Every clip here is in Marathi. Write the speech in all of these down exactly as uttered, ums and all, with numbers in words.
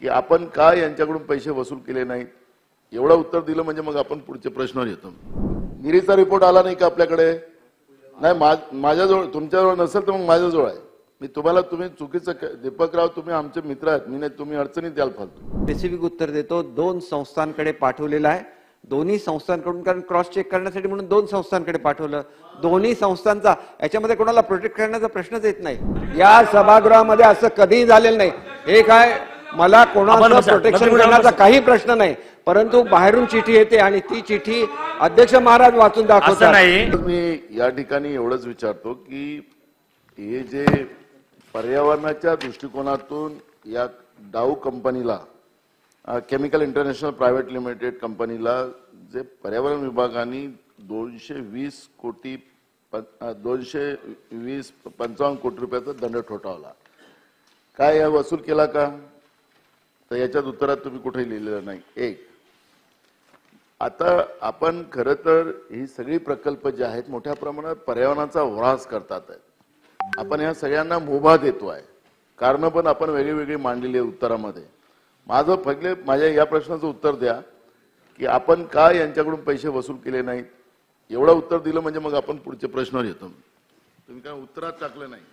की आपण का यांच्याकडून पैसे वसूल केले नाहीत. एवढं उत्तर दिलं म्हणजे मग आपण पुढचे प्रश्नावर येतो. निरीचा रिपोर्ट आला नाही का आपल्याकडे? नाही, माझ्याजवळ, तुमच्याजवळ नसेल तर मग माझ्याजवळ आहे. मी तुम्हाला, तुम्ही चुकीचं, दीपकराव तुम्ही आमचे मित्र आहेत, मी नाही, तुम्ही अडचणीत द्याल फालतू. स्पेसिफिक उत्तर देतो. दोन संस्थांकडे पाठवलेला आहे. दोन्ही संस्थांकडून, कारण क्रॉस चेक करण्यासाठी म्हणून दोन संस्थांकडे पाठवलं. दोन्ही संस्थांचा याच्यामध्ये कोणाला प्रोटेक्ट करण्याचा प्रश्नच येत नाही. या सभागृहामध्ये असं कधीही झालेलं नाही. हे काय, मला कोणाचं प्रोटेक्शन करण्याचा काही प्रश्न नाही, परंतु बाहेरून चिठी येते आणि ती चिठी अध्यक्ष महाराज वाचून दाखवतात. मी या ठिकाणी एवढंच विचारतो की हे जे पर्यावरणाच्या दृष्टिकोनातून या डाऊ कंपनीला, केमिकल इंटरनॅशनल प्रायव्हेट लिमिटेड कंपनीला जे पर्यावरण विभागाने दोनशे वीस कोटी दोनशे वीस पंचावन्न कोटी रुपयाचा दंड ठोठावला, काय या वसूल केला का? तर याच्यात उत्तरात तुम्ही कुठेही लिहिलेलं नाही. एक, आता आपण खरं तर ही सगळी प्रकल्प जे आहेत मोठ्या प्रमाणात पर्यावरणाचा ऱ्हास करतात आहेत. आपण या सगळ्यांना मुभा देतो आहे. कारण पण आपण वेगळी वेगळी मांडलेली आहे उत्तरामध्ये. माझं पहिले माझ्या या प्रश्नाचं उत्तर द्या की आपण का यांच्याकडून पैसे वसूल केले नाहीत. एवढं उत्तर दिलं म्हणजे मग आपण पुढचे प्रश्नावर येतो. तुम्ही काय उत्तरात टाकलं नाही.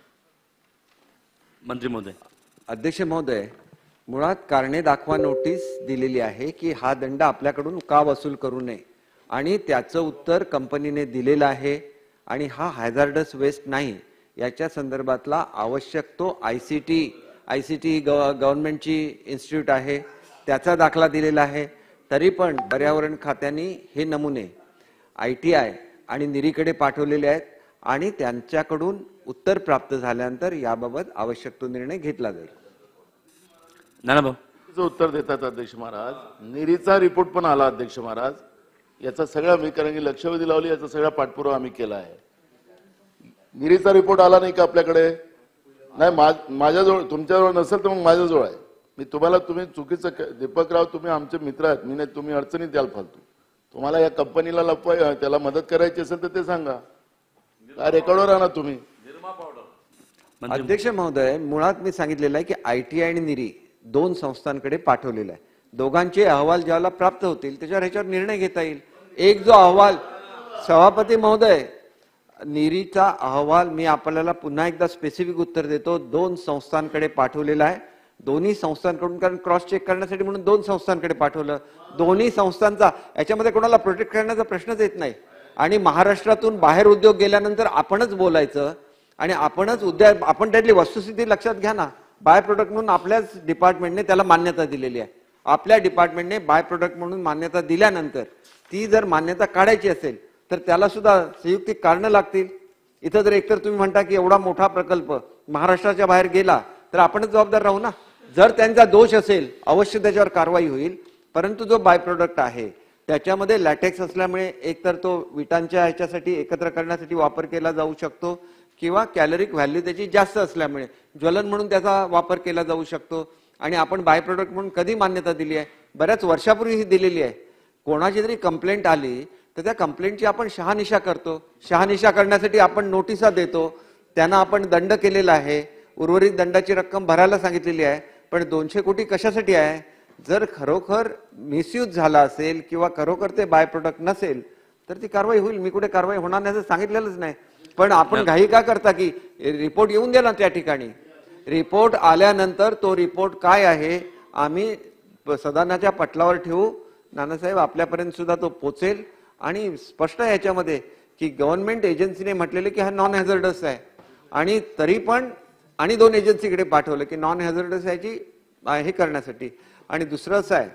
मंत्री महोदय. अध्यक्ष महोदय, मुळात कारणे दाखवा नोटीस दिलेली आहे की हा दंड आपल्याकडून का वसूल करू नये, आणि त्याचं उत्तर कंपनीने दिलेलं आहे. आणि हा हॅझार्डस वेस्ट नाही याच्या संदर्भातला आवश्यक तो आयसीटी आयसीटी गव्हर्नमेंटची इन्स्टिट्यूट आहे, त्याचा दाखला दिलेला आहे. तरी पण पर्यावरण खात्याने हे नमुने आय टी आय आणि निरीकडे पाठवलेले आहेत आणि त्यांच्याकडून उत्तर प्राप्त झाल्यानंतर याबाबत आवश्यक तो निर्णय घेतला जाईल. नानाभाऊ उत्तर देतात अध्यक्ष महाराज. निरीचा रिपोर्ट पण आला अध्यक्ष महाराज. याचा सगळा मी, कारण की लक्षवेधी लावली, याचा सगळा पाठपुरावा आम्ही केला आहे. निरीचा रिपोर्ट आला नाही का आपल्याकडे? नाही, माझ्याजवळ, तुमच्याजवळ नसेल तर मग माझ्याजवळ आहे. मी तुम्हाला, तुम्ही चुकीचं, दीपकराव तुम्ही आमचे मित्र आहेत, मी नाही, तुम्ही अडचणीत द्याल फालतू. तुम्हाला या कंपनीला लपवाय, त्याला मदत करायची असेल तर ते सांगा. काय रेकॉर्डवर आणा तुम्ही. अध्यक्ष महोदय, मुळात मी सांगितलेलं आहे की आयटीआय आणि निरी दोन संस्थांकडे पाठवलेला आहे. दोघांचे अहवाल ज्याला प्राप्त होतील त्याच्यावर ह्याच्यावर निर्णय घेता येईल. एक जो अहवाल, सभापती महोदय, निरीचा अहवाल मी आपल्याला पुन्हा एकदा स्पेसिफिक उत्तर देतो. दोन संस्थांकडे पाठवलेला आहे. दोन्ही संस्थांकडून, कारण क्रॉस चेक करण्यासाठी म्हणून दोन संस्थांकडे पाठवलं. दोन्ही संस्थांचा याच्यामध्ये कोणाला प्रोटेक्ट करण्याचा प्रश्नच येत नाही. आणि महाराष्ट्रातून बाहेर उद्योग गेल्यानंतर आपणच बोलायचं आणि आपणच उद्या, आपण त्यातली वस्तुस्थिती लक्षात घ्या ना. बाय प्रोडक्ट म्हणून आपल्याच डिपार्टमेंटने त्याला मान्यता दिलेली आहे. आपल्या डिपार्टमेंटने बाय प्रोडक्ट म्हणून मान्यता दिल्यानंतर ती जर मान्यता काढायची असेल तर त्याला सुद्धा संयुक्तिक कारणं लागतील. इथं जर एकतर तुम्ही म्हणता की एवढा मोठा प्रकल्प महाराष्ट्राच्या बाहेर गेला तर आपणच जबाबदार राहू ना. जर त्यांचा दोष असेल अवश्य त्याच्यावर कारवाई होईल. परंतु जो बाय प्रोडक्ट आहे त्याच्यामध्ये लॅटेक्स असल्यामुळे एकतर तो विटांच्या ह्याच्यासाठी एकत्र करण्यासाठी वापर केला जाऊ शकतो किंवा कॅलरिक व्हॅल्यू त्याची जास्त असल्यामुळे ज्वलन म्हणून त्याचा वापर केला जाऊ शकतो. आणि आपण बाय प्रोडक्ट म्हणून कधी मान्यता दिली आहे? बऱ्याच वर्षापूर्वी ही दिलेली आहे. कोणाची जरी कंप्लेंट आली तर त्या कंप्लेंटची आपण शहानिशा करतो. शहानिशा करण्यासाठी आपण नोटिसा देतो. त्यांना आपण दंड केलेला आहे. उर्वरित दंडाची रक्कम भरायला सांगितलेली आहे. पण दोनशे कोटी कशासाठी आहे? जर खरोखर मिसयूज झाला असेल किंवा खरोखर ते बाय प्रोडक्ट नसेल तर ती कारवाई होईल. मी कुठे कारवाई होणार नाही असं सांगितलेलंच नाही. पण आपण घाई का करता की रिपोर्ट येऊन द्या ना. त्या ठिकाणी रिपोर्ट आल्यानंतर तो रिपोर्ट काय आहे आम्ही सदनाच्या पटलावर ठेवू. नानासाहेब, आपल्यापर्यंत सुद्धा तो पोचेल. आणि स्पष्ट आहे याच्यामध्ये की गव्हर्नमेंट एजन्सीने म्हटलेले की हा नॉन हॅझर्डस आहे आणि तरी पण आणि दोन एजन्सीकडे पाठवलं की नॉन हॅझर्डस याची हे करण्यासाठी. आणि दुसरं असं आहे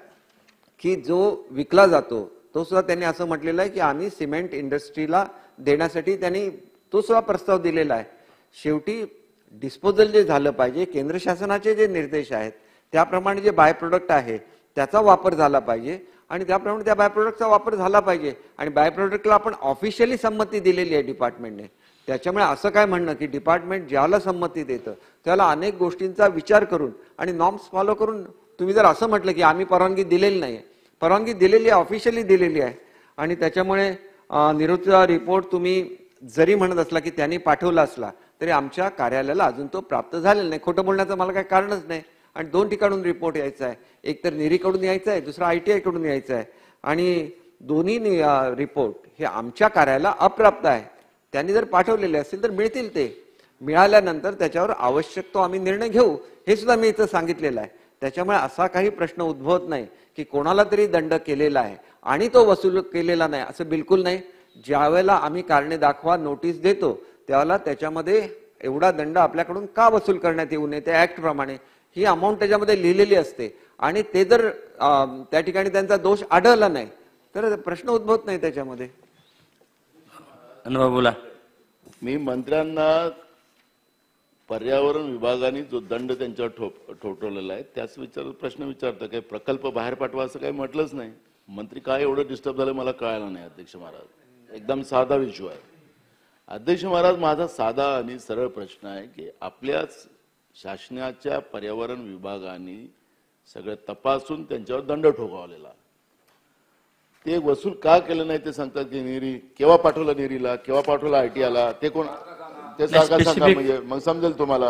की जो विकला जातो तो सुद्धा त्यांनी असं म्हटलेलं आहे की आम्ही सिमेंट इंडस्ट्रीला देण्यासाठी त्यांनी तो सुद्धा प्रस्ताव दिलेला आहे. शेवटी डिस्पोजल जे झालं पाहिजे, केंद्र शासनाचे जे निर्देश आहेत त्याप्रमाणे जे बाय प्रोडक्ट आहे त्याचा वापर झाला पाहिजे आणि त्याप्रमाणे त्या बाय प्रोडक्टचा वापर झाला पाहिजे. आणि बाय प्रोडक्टला आपण ऑफिशियली संमती दिलेली आहे डिपार्टमेंटने. त्याच्यामुळे असं काय म्हणणं की डिपार्टमेंट ज्याला संमती देतं त्याला अनेक गोष्टींचा विचार करून आणि नॉर्म्स फॉलो करून, तुम्ही जर असं म्हटलं की आम्ही परवानगी दिलेली नाही, परवानगी दिलेली आहे, ऑफिशियली दिलेली आहे. आणि त्याच्यामुळे निरोधचा रिपोर्ट तुम्ही जरी म्हणत असला की त्यांनी पाठवला असला तरी आमच्या कार्यालयाला अजून तो प्राप्त झालेला नाही. खोटं बोलण्याचं मला काही कारणच नाही. आणि दोन ठिकाणून रिपोर्ट यायचा आहे, एक तर निरीकडून यायचा आहे, दुसरा आयटीआय कडून यायचा आहे आणि दोन्ही रिपोर्ट हे आमच्या कार्याला अप्राप्त आहे. त्यांनी जर पाठवलेले असतील तर मिळतील, ते मिळाल्यानंतर त्याच्यावर आवश्यक तो आम्ही निर्णय घेऊ, हे सुद्धा मी इथं सांगितलेलं आहे. त्याच्यामुळे असा काही प्रश्न उद्भवत नाही की कोणाला तरी दंड केलेला आहे आणि तो वसूल केलेला नाही, असं बिलकुल नाही. ज्या वेळेला आम्ही कारणे दाखवा नोटीस देतो त्यावेळेला त्याच्यामध्ये एवढा दंड आपल्याकडून का वसूल करण्यात येऊ नये त्या ऍक्ट प्रमाणे ही अमाऊंट त्याच्यामध्ये लिहिलेली असते आणि ते जर त्या ठिकाणी त्यांचा दोष आढळला नाही तर प्रश्न उद्भवत नाही त्याच्यामध्ये. अनुभव बोला. मी मंत्र्यांना पर्यावरण विभागाने जो दंड त्यांच्यावर ठोप ठोठवलेला आहे त्याच विचार प्रश्न विचारतो. काही प्रकल्प बाहेर पाठवा असं काही म्हटलंच नाही. मंत्री काय एवढं डिस्टर्ब झालं मला कळायला नाही. अध्यक्ष महाराज, एकदम साधा विषय आहे. अध्यक्ष महाराज, माझा साधा आणि सरळ प्रश्न आहे की आपल्या शासनाच्या पर्यावरण विभागाने सगळं तपासून त्यांच्यावर दंड ठोकावलेला, ते वसूल का केलं नाही ते सांगतात की निरी केव्हा पाठवलं, निरीला केव्हा पाठवलं, आयटीआयला, ते कोण ते सांगा सांगा म्हणजे मग समजेल तुम्हाला.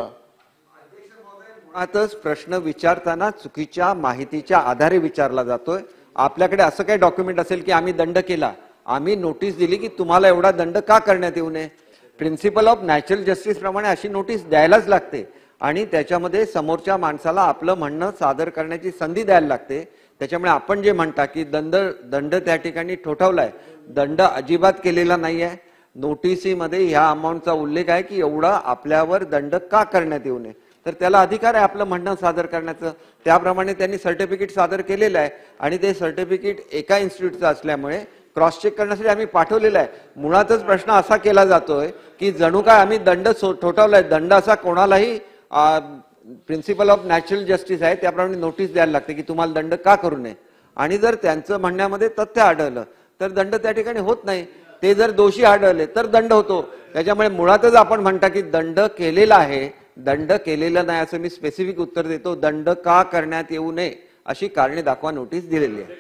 आताच प्रश्न विचारताना चुकीच्या माहितीच्या आधारे विचारला जातोय. आपल्याकडे असं काही डॉक्युमेंट असेल की आम्ही दंड केला, आम्ही नोटीस दिली की तुम्हाला एवढा दंड का करण्यात येऊ नये, प्रिन्सिपल ऑफ नॅचरल जस्टिस प्रमाणे अशी नोटीस द्यायलाच लागते आणि त्याच्यामध्ये समोरच्या माणसाला आपलं म्हणणं सादर करण्याची संधी द्यायला लागते. त्याच्यामुळे आपण जे म्हणता की दंड दंड त्या ठिकाणी ठोठावलाय, दंड अजिबात केलेला नाहीये. नोटिसीमध्ये ह्या अमाऊंटचा उल्लेख आहे की एवढा आपल्यावर दंड का करण्यात येऊ नये, तर त्याला अधिकार आहे आपलं म्हणणं सादर करण्याचं. त्याप्रमाणे त्यांनी सर्टिफिकेट सादर केलेलं आहे आणि ते सर्टिफिकेट एका इन्स्टिट्यूटचं असल्यामुळे क्रॉस चेक करण्यासाठी आम्ही पाठवलेलं आहे. मुळातच प्रश्न असा केला जातोय की जणू काय आम्ही दंड ठोठावलाय. दंड असा कोणालाही प्रिन्सिपल ऑफ नॅचरल जस्टिस आहे त्याप्रमाणे नोटीस द्यायला लागते की तुम्हाला दंड का करू नये आणि जर त्यांचं म्हणण्यामध्ये तथ्य आढळलं तर दंड त्या ठिकाणी होत नाही. ते जर दोषी आढळले तर दंड होतो. त्याच्यामुळे मुळातच आपण म्हणता की दंड केलेला आहे, दंड केलेला नाही असं मी स्पेसिफिक उत्तर देतो. दंड का करण्यात येऊ नये अशी कारणे दाखवा नोटीस दिलेली आहे.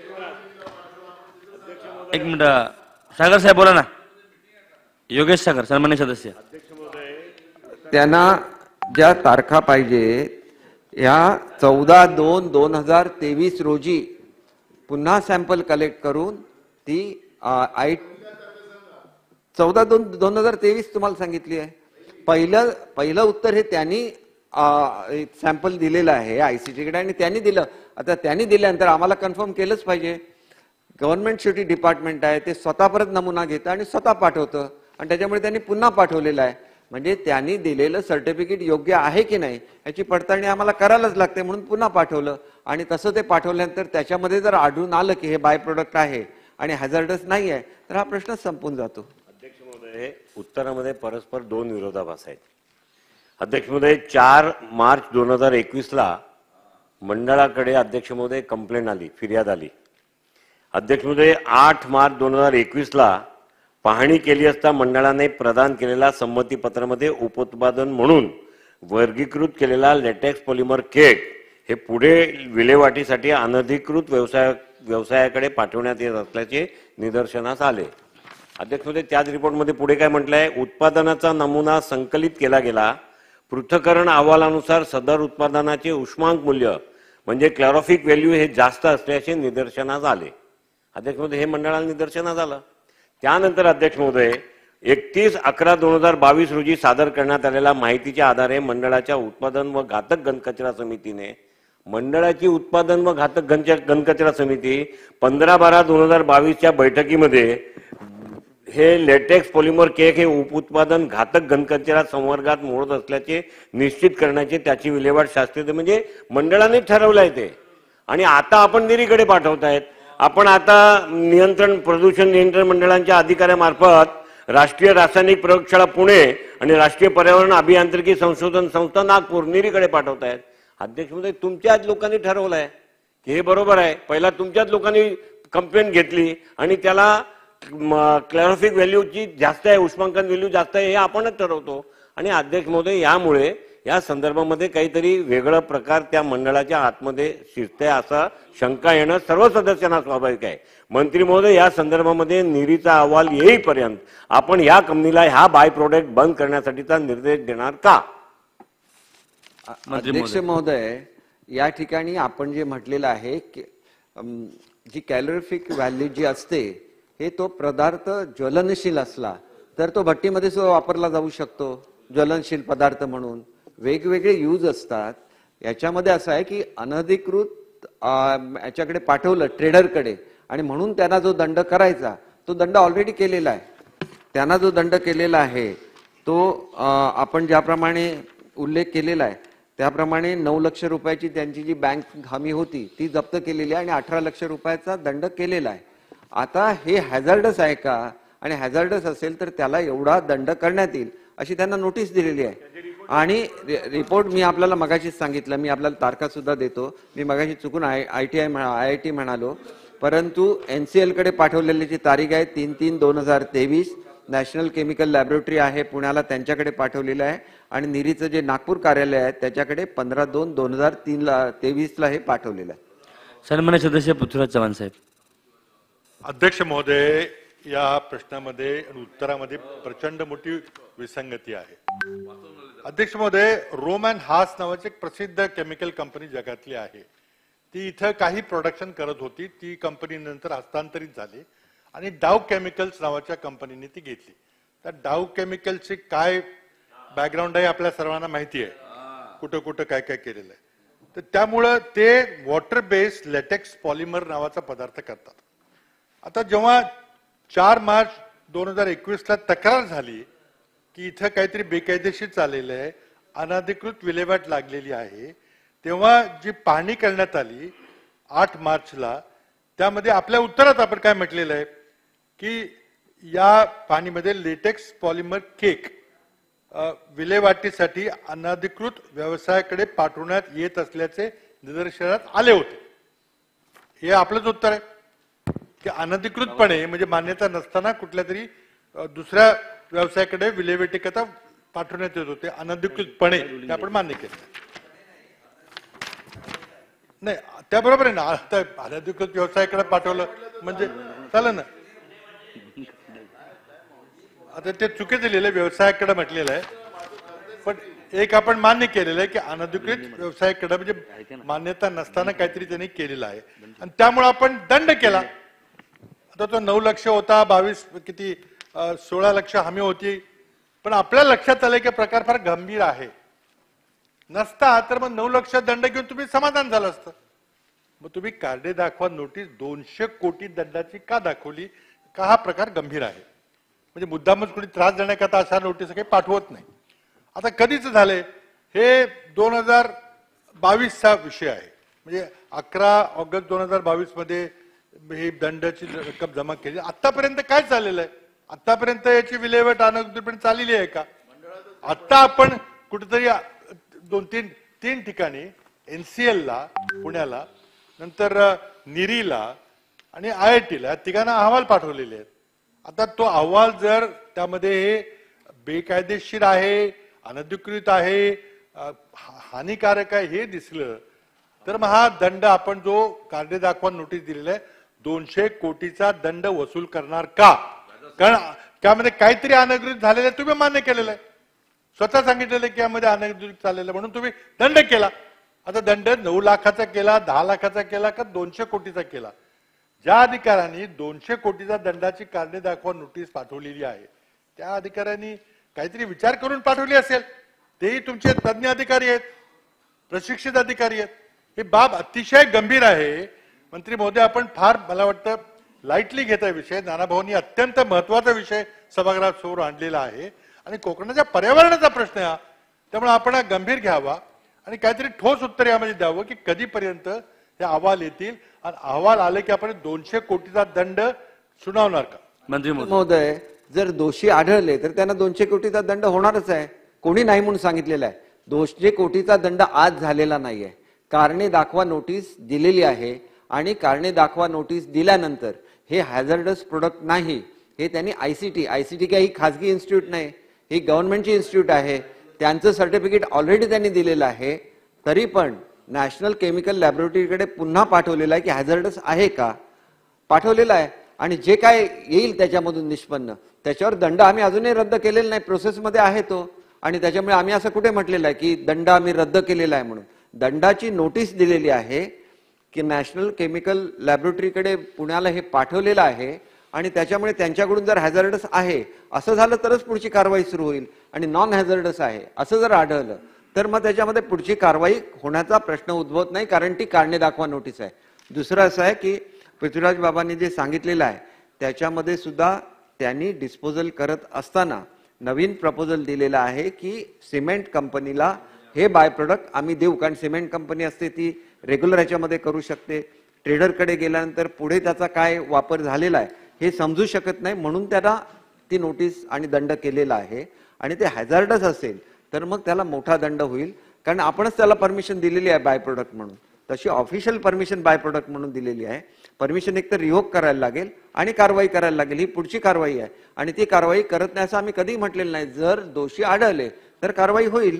एक मिनिट, सागर साहेब बोला ना. योगेश सागर, सन्मान्य सदस्य. त्यांना ज्या तारखा पाहिजे या चौदा दोन दोन हजार तेवीस रोजी पुन्हा सॅम्पल कलेक्ट करून ती आय चौदा दोन दोन हजार तेवीस तुम्हाला सांगितली आहे. पहिलं पहिलं उत्तर हे त्यांनी सॅम्पल दिलेलं आहे आयसीटीकडे आणि त्यांनी दिलं. आता त्यांनी दिल्यानंतर आम्हाला कन्फर्म केलंच पाहिजे. गव्हर्नमेंट शेवटी डिपार्टमेंट आहे, ते स्वतः परत नमुना घेतं आणि स्वतः पाठवतं आणि त्याच्यामुळे त्यांनी पुन्हा पाठवलेलं आहे. म्हणजे त्यांनी दिलेलं सर्टिफिकेट योग्य आहे की नाही याची पडताळणी आम्हाला करायलाच लागते म्हणून पुन्हा पाठवलं आणि तसं ते पाठवल्यानंतर त्याच्यामध्ये जर आढळून आलं की हे बाय प्रोडक्ट आहे आणि हॅझार्डस नाही आहे तर हा प्रश्न संपून जातो. अध्यक्ष महोदय, उत्तरामध्ये परस्पर दोन विरोधाभास आहेत. अध्यक्ष महोदय, चार मार्च दोन हजार एकवीस ला मंडळाकडे अध्यक्ष महोदय कंप्लेंट आली, फिर्याद आली. अध्यक्ष महोदय, आठ मार्च दोन हजार एकवीस ला पाहणी केली असता मंडळाने प्रदान केलेल्या संमतीपत्रामध्ये उपोत्पादन म्हणून वर्गीकृत केलेला लेटेक्स पॉलिमर केक हे पुढे विल्हेवाटीसाठी अनधिकृत व्यवसाय व्यवसायाकडे पाठवण्यात येत असल्याचे निदर्शनास आले. अध्यक्ष महोदय, त्याच रिपोर्टमध्ये पुढे काय म्हटलंय, उत्पादनाचा नमुना संकलित केला गेला. पृथक्करण अहवालानुसार सदर उत्पादनाचे उष्मांक मूल्य म्हणजे क्लॉरोफिक व्हॅल्यू हे जास्त असल्याचे निदर्शनास आले. अध्यक्ष महोदय, हे मंडळाला निदर्शनास आलं. त्यानंतर अध्यक्ष महोदय, एकतीस अकरा दोन हजार बावीस रोजी सादर करण्यात आलेल्या माहितीच्या आधारे मंडळाच्या उत्पादन व घातक घनकचरा समितीने मंडळाची उत्पादन व घातक घनकचरा समिती पंधरा बारा दोन हजार बावीसच्या बैठकीमध्ये हे लेटेक्स पॉलिमर केक हे उपउत्पादन घातक घनकचरा संवर्गात मोडत असल्याचे निश्चित करण्याचे त्याची विल्हेवाट शास्त्रीय म्हणजे मंडळाने ठरवलंय ते. आणि आता आपण निरीकडे पाठवतायत. आपण आता नियंत्रण प्रदूषण नियंत्रण मंडळांच्या अधिकाऱ्यामार्फत राष्ट्रीय रासायनिक प्रयोगशाळा पुणे आणि राष्ट्रीय पर्यावरण अभियांत्रिकी संशोधन संस्था नागपूर निरीकडे पाठवतायत. अध्यक्ष महोदय, तुमच्याच लोकांनी ठरवलंय की हे बरोबर आहे. पहिला तुमच्याच लोकांनी कंप्लेंट घेतली आणि त्याला क्लॅरोफिक व्हॅल्यूची जास्त आहे, उष्मांकन व्हॅल्यू जास्त आहे हे आपणच ठरवतो. आणि अध्यक्ष महोदय, यामुळे या संदर्भामध्ये काहीतरी वेगळं प्रकार त्या मंडळाच्या आतमध्ये शिरते असा शंका येणं सर्व सदस्यांना स्वाभाविक आहे. मंत्री महोदय, या संदर्भामध्ये निरीचा अहवाल येईपर्यंत आपण या कंपनीला हा बाय प्रोडक्ट बंद करण्यासाठीचा निर्देश देणार का? अध्यक्ष महोदय, या ठिकाणी आपण जे म्हटलेलं आहे की अम, जी कॅलोरिफिक व्हॅल्यू जी असते हे तो पदार्थ ज्वलनशील असला तर तो भट्टीमध्ये सुद्धा वापरला जाऊ शकतो ज्वलनशील पदार्थ म्हणून. वेगवेगळे यूज असतात. याच्यामध्ये असं आहे की अनधिकृत अं, याच्याकडे पाठवलं ट्रेडरकडे आणि म्हणून त्यांना जो दंड करायचा तो दंड ऑलरेडी केलेला आहे. त्यांना जो दंड केलेला आहे तो अं, आपण ज्याप्रमाणे उल्लेख केलेला आहे त्याप्रमाणे नऊ लक्ष रुपयाची त्यांची जी बँक हमी होती ती जप्त केलेली आहे आणि अठरा लक्ष रुपयाचा दंड केलेला आहे. आता हे हॅझार्डस आहे का आणि हॅझार्डस असेल तर त्याला एवढा दंड करण्यात येईल अशी त्यांना नोटीस दिलेली आहे. आणि रिपोर्ट मी आपल्याला मगाशीच सांगितलं, मी आपल्याला तारखा सुद्धा देतो. मी मगाशी चुकून I I T I I I T म्हणालो, परंतु एनसीएल कडे पाठवलेली जी तारीख आहे तीन तीन दोन हजार तेवीस नॅशनल केमिकल लॅबोरेटरी आहे पुण्याला त्यांच्याकडे पाठवलेलं आहे आणि निरीचं जे नागपूर कार्यालय आहे त्याच्याकडे पंधरा दोन दोन हजार तीन ला तेवीस ला हे पाठवलेलं आहे. सन्मान्य सदस्य पृथ्वीराज चव्हाण साहेब. अध्यक्ष महोदय, या प्रश्नामध्ये आणि उत्तरामध्ये प्रचंड मोठी विसंगती आहे. अध्यक्ष महोदय, रोम अँड हास नावाची एक प्रसिद्ध केमिकल कंपनी जगातली आहे. ती इथं काही प्रोडक्शन करत होती. ती कंपनी नंतर हस्तांतरित झाली आणि डाव केमिकल्स नावाच्या कंपनीने ती घेतली. त्या डाव केमिकलची काय बॅकग्राऊंड आहे आपल्या सर्वांना माहिती आहे, कुठं कुठं काय काय केलेलं आहे. तर त्यामुळं ते वॉटर बेस्ड लेटेक्स पॉलिमर नावाचा पदार्थ करतात. आता जेव्हा चार मार्च दोन हजार एकवीस ला तक्रार झाली की इथं काहीतरी बेकायदेशीर चाललेलं आहे, अनधिकृत विल्हेवाट लागलेली आहे, तेव्हा जी पाहणी करण्यात आली आठ मार्चला, त्यामध्ये आपल्या उत्तरात आपण काय म्हटलेलं आहे की या पाणीमध्ये लेटेक्स पॉलिमर केक विल्हेवाटीसाठी अनधिकृत व्यवसायाकडे पाठवण्यात येत असल्याचे निदर्शनात आले होते. हे आपलंच उत्तर आहे की अनधिकृतपणे म्हणजे मान्यता नसताना कुठल्या तरी दुसऱ्या व्यवसायाकडे विल्हेवाटीकरता पाठवण्यात येत होते अनधिकृतपणे. ते आपण मान्य केलं नाही. त्याबरोबर आहे ना, आता अनधिकृत व्यवसायाकडे पाठवलं म्हणजे चालेल ना. आता ते चुकीचं लिहिलं, व्यवसायाकडे म्हटलेलं आहे, पण एक आपण मान्य केलेलं आहे की अनधिकृत व्यवसायाकडे म्हणजे मान्यता नसताना काहीतरी त्यांनी केलेलं आहे आणि त्यामुळे आपण दंड केला. आता तो नऊ लक्ष होता, बावीस किती सोळा लक्ष हमी होती, पण आपल्या लक्षात आलं की प्रकार फार गंभीर आहे. नसता तर मग नऊ लक्ष दंड घेऊन तुम्ही समाधान झालं असतं. मग तुम्ही कार्डे दाखवा नोटीस दोनशे कोटी दंडाची का दाखवली? का हा प्रकार गंभीर आहे. म्हणजे मुद्दामच कोणी त्रास देण्याकरता अशा नोटीस काही पाठवत नाही. आता कधीच झाले हे दोन हजार बावीसचा विषय आहे. म्हणजे अकरा ऑगस्ट दोन हजार बावीस मध्ये ही दंडाची रक्कम जमा केली. आतापर्यंत काय चाललेलं आहे? आतापर्यंत याची विल्हेवाट अनधिकृतपणे चाललेली आहे का? आता आपण कुठेतरी दोन तीन तीन ठिकाणी एनसीएल ला पुण्याला, नंतर निरीला आणि आय आय टी ला तिघांना अहवाल पाठवलेले आहेत. आता तो अहवाल जर त्यामध्ये हे बेकायदेशीर आहे, अनधिकृत आहे, हानिकारक आहे हे दिसलं तर मग हा दंड आपण जो कार्डे दाखवा नोटीस दिलेला आहे दोनशे कोटीचा दंड वसूल करणार का? कारण त्यामध्ये काहीतरी अनधिकृत झालेलं आहे, तुम्ही मान्य केलेलं आहे, स्वतः सांगितलेलं की यामध्ये अनधिकृत चाललेलं म्हणून तुम्ही दंड केला. आता दंड नऊ लाखाचा केला, दहा लाखाचा केला का दोनशे कोटीचा केला? ज्या अधिकाऱ्यांनी दोनशे कोटीचा दंडाची कारणे दाखवा नोटीस पाठवलेली आहे त्या अधिकाऱ्यांनी काहीतरी विचार करून पाठवली असेल. तेही तुमचे तज्ञ अधिकारी आहेत, प्रशिक्षित अधिकारी आहेत. ही बाब अतिशय गंभीर आहे. मंत्री महोदय, आपण फार मला वाटतं लाईटली घेता विषय. नानाभाऊंनी अत्यंत महत्वाचा विषय सभागृहासमोर आणलेला आहे आणि कोकणाच्या पर्यावरणाचा प्रश्न आहे. त्यामुळे आपण गंभीर घ्यावा आणि काहीतरी ठोस उत्तर यामध्ये द्यावं की कधीपर्यंत हे अहवाल येतील आणि अहवाल आले की आपण दोनशे कोटीचा दंड सुनावणार का? मंत्री महोदय, जर दोषी आढळले तर त्यांना दोनशे कोटीचा दंड होणारच आहे. कोणी नाही म्हणून सांगितलेलं आहे. दोनशे कोटीचा दंड आज झालेला नाहीये. कारणे दाखवा नोटीस दिलेली आहे आणि कारणे दाखवा नोटीस दिल्यानंतर हे हॅझार्डस प्रोडक्ट नाही हे त्यांनी आयसीटी आयसीटी काही खासगी इन्स्टिट्यूट नाही, ही गव्हर्नमेंटची इन्स्टिट्यूट आहे, त्यांचं सर्टिफिकेट ऑलरेडी त्यांनी दिलेलं आहे. तरी पण नॅशनल केमिकल लॅबोरेटरीकडे पुन्हा पाठवलेलं आहे की हॅझार्डस आहे का, पाठवलेलं आहे. आणि जे काय येईल त्याच्यामधून निष्पन्न त्याच्यावर दंड आम्ही अजूनही रद्द केलेला नाही, प्रोसेसमध्ये आहे तो. आणि त्याच्यामुळे आम्ही असं कुठे म्हटलेलं आहे की दंड आम्ही रद्द केलेला आहे म्हणून. दंडाची नोटीस दिलेली आहे की नॅशनल केमिकल लॅबोरेटरीकडे पुण्याला हे पाठवलेलं आहे आणि त्याच्यामुळे त्यांच्याकडून जर हॅझार्डस आहे असं झालं तरच पुढची कारवाई सुरू होईल आणि नॉन हॅझार्डस आहे असं जर आढळलं तर मग त्याच्यामध्ये पुढची कारवाई होण्याचा प्रश्न उद्भवत नाही, कारण ती कारणे दाखवा नोटीस आहे. दुसरं असं आहे की पृथ्वीराज बाबांनी जे सांगितलेलं आहे त्याच्यामध्ये सुद्धा त्यांनी डिस्पोजल करत असताना नवीन प्रपोजल दिलेला आहे की सिमेंट कंपनीला हे बाय प्रोडक्ट आम्ही देऊ, कारण सिमेंट कंपनी असते ती रेग्युलर ह्याच्यामध्ये करू शकते, ट्रेडरकडे गेल्यानंतर पुढे त्याचा काय वापर झालेला आहे हे समजू शकत नाही, म्हणून त्याला ती नोटीस आणि दंड केलेला आहे. आणि ते हॅझार्डस असेल तर मग त्याला मोठा दंड होईल, कारण आपणच त्याला परमिशन दिलेली आहे बाय प्रोडक्ट म्हणून. तशी ऑफिशियल परमिशन बाय प्रोडक्ट म्हणून दिलेली आहे. परमिशन एक तर रिव्होक करायला लागेल आणि कारवाई करायला लागेल, ही पुढची कारवाई आहे. आणि ती कारवाई करत नाही असं आम्ही कधीही म्हटलेलं नाही. जर दोषी आढळले तर कारवाई होईल.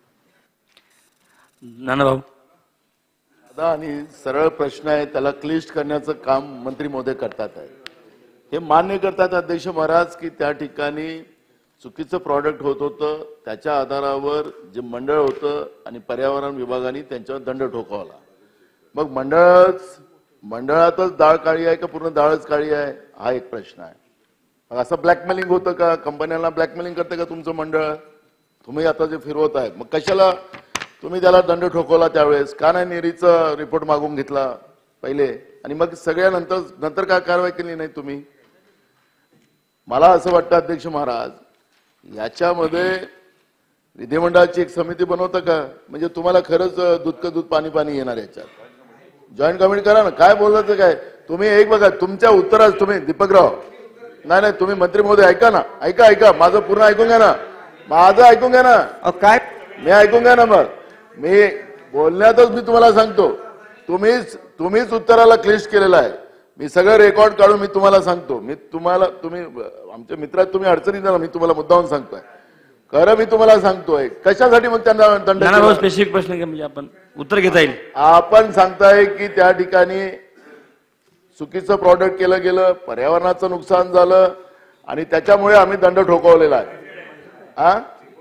नाना भाऊ आता आणि सरळ प्रश्न आहे, त्याला क्लिष्ट करण्याचं काम मंत्री महोदय करतात आहे. हे मान्य करतात अध्यक्ष महाराज की त्या ठिकाणी चुकीचं प्रॉडक्ट होत होतं, त्याच्या आधारावर जे मंडळ होतं आणि पर्यावरण विभागाने त्यांच्यावर दंड ठोकावला. मग मंडळच मंडळातच डाळ काळी आहे का पूर्ण डाळच काळी आहे हा एक प्रश्न आहे. मग असं ब्लॅकमेलिंग होतं का, कंपन्यांना ब्लॅकमेलिंग करते का तुमचं मंडळ? तुम्ही आता जे फिरवत आहेत मग कशाला तुम्ही त्याला दंड ठोकवला त्यावेळेस? का नाही निरीचा रिपोर्ट मागून घेतला पहिले आणि मग सगळ्या नंतर नंतर काय कारवाई केली नाही तुम्ही? मला असं वाटतं अध्यक्ष महाराज याच्यामध्ये विधिमंडळाची एक समिती बनवतं का, म्हणजे तुम्हाला खरंच दूधकं दूध पाणी पाणी येणार याच्यात. जॉईंट कमिटी करा ना, काय बोलायचं काय तुम्ही? एक बघा तुमच्या उत्तरात तुम्ही दीपकराव नाही नाही तुम्ही मंत्री महोदय ऐका ना, ऐका ऐका माझं पूर्ण ऐकून घ्या ना, माझं ऐकून घ्या ना. काय मी ऐकून घ्या ना, मग मी बोलण्यातच मी तुम्हाला सांगतो, तुम्हीच तुम्हीच उत्तराला क्लिष्ट केलेला आहे. मी सगळं रेकॉर्ड काढून मी तुम्हाला सांगतो. मी तुम्हाला तुम्ही आमच्या मित्रात तुम्ही अडचणीत ना, मी तुम्हाला मुद्दाहून सांगतोय खरं, मी तुम्हाला सांगतोय कशासाठी मग त्यांना दंड. नाना भाऊ स्पेसिफिक प्रश्न घ्या म्हणजे आपण उत्तर घेता येईल. आपण सांगताय की त्या ठिकाणी चुकीचं प्रॉडक्ट केलं गेलं, पर्यावरणाचं नुकसान झालं आणि त्याच्यामुळे आम्ही दंड ठोकावलेला आहे. हा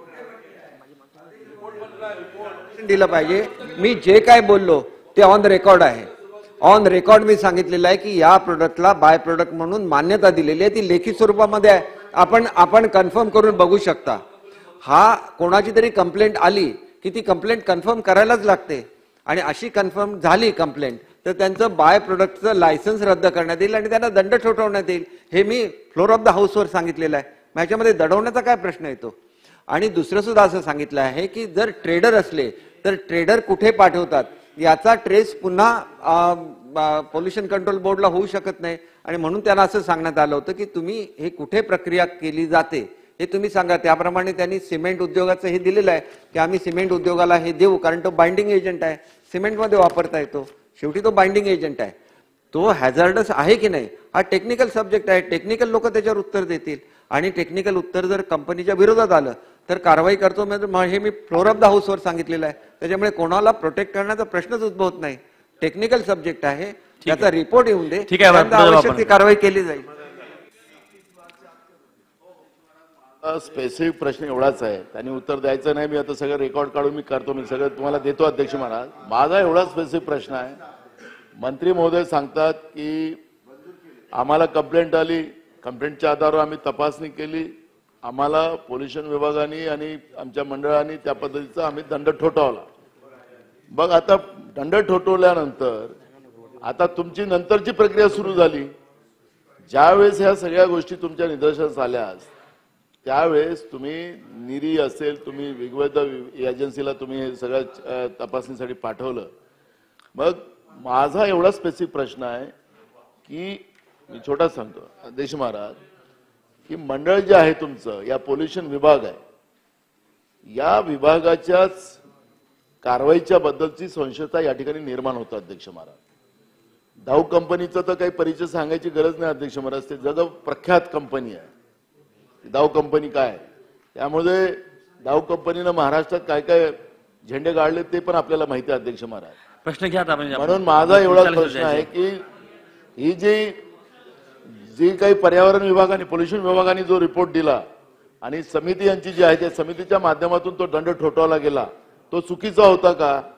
दिलं पाहिजे. मी जे काय बोललो ते ऑन रेकॉर्ड आहे. ऑन रेकॉर्ड मी सांगितलेलं आहे की या प्रोडक्टला बाय प्रोडक्ट म्हणून मान्यता दिलेली आहे, ती लेखी स्वरूपामध्ये आहे. आपण आपण कन्फर्म करून बघू शकता. हा कोणाची तरी कंप्लेंट आली की ती कंप्लेंट कन्फर्म करायलाच लागते आणि अशी कन्फर्म झाली कंप्लेंट तर त्यांचं बाय प्रोडक्टचं लायसन्स रद्द करण्यात येईल आणि त्यांना दंड ठोठावण्यात येईल. हे मी फ्लोर ऑफ द हाऊसवर सांगितलेलं आहे. याच्यामध्ये दडवण्याचा काय प्रश्न येतो? आणि दुसरं सुद्धा असं सांगितलं आहे की जर ट्रेडर असले तर ट्रेडर कुठे पाठवतात याचा ट्रेस पुन्हा पोल्युशन कंट्रोल बोर्डला होऊ शकत नाही आणि म्हणून त्यांना असं सांगण्यात आलं होतं की तुम्ही हे कुठे प्रक्रिया केली जाते हे तुम्ही सांगा. त्याप्रमाणे त्यांनी सिमेंट उद्योगाचं हे दिलेलं आहे की आम्ही सिमेंट उद्योगाला हे देऊ, कारण तो बाइंडिंग एजंट आहे, सिमेंटमध्ये वापरता येतो, शेवटी तो बाइंडिंग एजंट आहे. तो हॅझार्डस आहे की नाही हा टेक्निकल सब्जेक्ट आहे. टेक्निकल लोक त्याच्यावर उत्तर देतील आणि टेक्निकल उत्तर जर कंपनीच्या विरोधात आलं तर कारवाई करतो. हे मी फ्लोर ऑफ द हाऊसवर सांगितलेलं आहे. त्याच्यामुळे कोणाला प्रोटेक्ट करण्याचा प्रश्नच उद्भवत नाही. टेक्निकल सब्जेक्ट आहे, त्याचा रिपोर्ट येऊन दे, ठीक आहे, त्यानंतर आवश्यक ती कारवाई केली जाईल. स्पेसिफिक प्रश्न एवढाच आहे, त्यांनी उत्तर द्यायचं नाही. मी आता सगळं रेकॉर्ड काढून मी करतो, मी सगळं तुम्हाला देतो अध्यक्ष महाराज. माझा एवढा स्पेसिफिक प्रश्न आहे, मंत्री महोदय सांगतात की आम्हाला कंप्लेंट आली, कंप्लेंटच्या आधारावर आम्ही तपासणी केली, आम्हाला पोल्युशन विभागाने आणि आमच्या मंडळाने त्या पद्धतीचा आम्ही दंड ठोठावला. बघ आता दंड ठोठवल्यानंतर आता तुमची नंतरची प्रक्रिया सुरू झाली. ज्यावेळेस ह्या सगळ्या गोष्टी तुमच्या निदर्शनास आल्यास त्यावेळेस तुम्ही निरी असेल, तुम्ही वेगवेगळ्या एजन्सीला तुम्ही हे सगळ्या तपासणीसाठी पाठवलं. मग माझा एवढा स्पेसिफिक प्रश्न आहे की मी छोटा सांगतो अध्यक्ष महाराज की मंडळ जे आहे तुमचं, या पोल्युशन विभाग आहे, या विभागाच्याच कारवाईच्या बद्दलची संशयता या ठिकाणी निर्माण होतं अध्यक्ष महाराज. डाव कंपनीचा तर काही परिचय सांगायची गरज नाही अध्यक्ष महाराज, ते जग प्रख्यात कंपनी आहे. डाव कंपनी काय, त्यामुळे डाव कंपनीनं महाराष्ट्रात काय काय झेंडे गाडले ते पण आपल्याला माहिती आहे अध्यक्ष महाराज. प्रश्न घ्या आता आपण. म्हणून माझा एवढा प्रश्न आहे की ही जी जी काही पर्यावरण विभाग आणि पोल्युशन विभागाने जो रिपोर्ट दिला आणि समिती यांची जी आहे त्या समितीच्या माध्यमातून तो दंड ठोठावला गेला, तो चुकीचा होता का?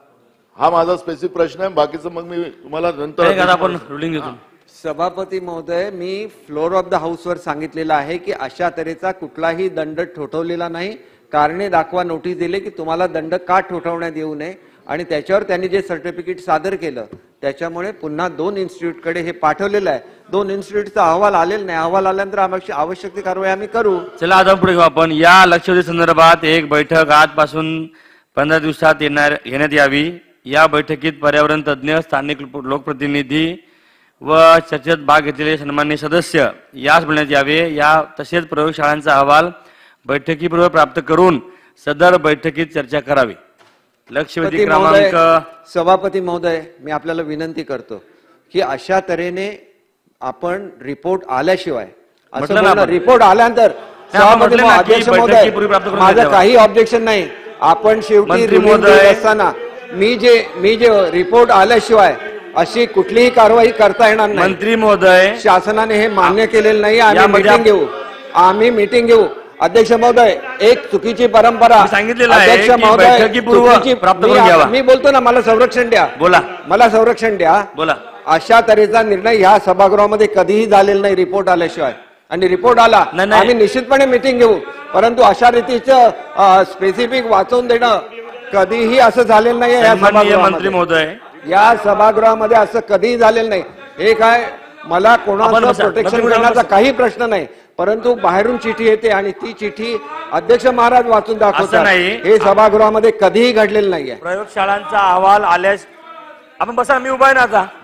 हा माझा स्पेसिफिक प्रश्न आहे. बाकीचं मग मी तुम्हाला नंतर नाही का, आपण रुलिंग घेतो. सभापती महोदय, मी फ्लोर ऑफ द हाऊसवर सांगितलेलं आहे की अशा तऱ्हेचा कुठलाही दंड ठोठवलेला नाही. कारणे दाखवा नोटीस दिले की तुम्हाला दंड का ठोठावण्यात येऊ नये आणि त्याच्यावर त्यांनी जे सर्टिफिकेट सादर केलं त्याच्यामुळे पुन्हा दोन इन्स्टिट्यूटकडे हे पाठवलेलं आहे. दोन इन्स्टिट्यूटचा अहवाल आलेला नाही. अहवाल आल्यानंतर आवश्यक आवश्यक ती कारवाई आम्ही करू. चला आता पुढे घेऊ आपण. या लक्षवेधी संदर्भात एक बैठक आजपासून पंधरा दिवसात येणार घेण्यात यावी. या बैठकीत पर्यावरण तज्ज्ञ, स्थानिक लोकप्रतिनिधी व चर्चेत भाग घेतलेले सन्माननीय सदस्य यास बोलण्यात यावे. या तसेच प्रयोगशाळांचा अहवाल बैठकीपूर्वी प्राप्त करून सदर बैठकीत चर्चा करावी. लक्षवेधी सभापती महोदय, क्रमांक सभापती महोदय, मी आपल्याला विनंती करतो की अशा तऱ्हेने आपण रिपोर्ट आल्याशिवाय असं म्हटलं ना बोलणं, आपण. रिपोर्ट आल्यानंतर आपण सभापती म्हटलं ना की अध्यक्ष महोदय, बैठकीपूर्वी प्राप्त करून माझं द्यावा. काही ऑब्जेक्शन नाही. आपण शेवटी मंत्री रिव्ह्यू महोदय. देत असताना मी जे मी जे रिपोर्ट आल्याशिवाय अशी कुठलीही कारवाई करता येणार नाही. मंत्री महोदय, शासनाने हे मान्य केलेलं नाही. आम्ही यामध्ये मीटिंग घेऊ आम्ही मीटिंग घेऊ अध्यक्ष महोदय, एक चुकीची परंपरा मी सांगितलेलं आहे अध्यक्ष की महोदय, बैठकीपूर्व चुकीची- प्राप्त मी- करून घ्यावा. मी बोलतो ना, मला संरक्षण द्या. बोला मला संरक्षण द्या. बोला. अशा तऱ्हेचा निर्णय ह्या सभागृहामध्ये कधीही झालेला नाही रिपोर्ट आल्याशिवाय. आणि रिपोर्ट आला नाही, नाही. आम्ही निश्चितपणे मीटिंग घेऊ. परंतु अशा रीतीचं स्पेसिफिक वाचवून देणं कधीही असं झालेलं नाही या सन्माननीय मंत्री सभागृहामध्ये. महोदय, या सभागृहामध्ये असं कधीही झालेलं नाही. हे काय, मला आपण कोणाचं बसा. प्रोटेक्शन मंत्री करण्याचा महोदय, काही प्रश्न नाही. परंतु बाहेरून चिठी येते आणि ती चिठी अध्यक्ष महाराज वाचून दाखवतात. नाही. हे सभागृहामध्ये कधीही घडलेलं नाहीये. प्रयोगशाळांचा अहवाल आल्यास आपण बसा, मी उभा आहे ना आता.